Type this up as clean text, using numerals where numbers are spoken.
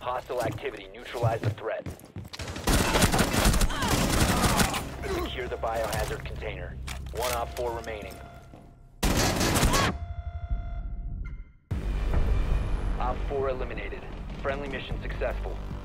Hostile activity. Neutralize the threat. Secure the biohazard container. One Op 4 remaining. Op 4 eliminated. Friendly mission successful.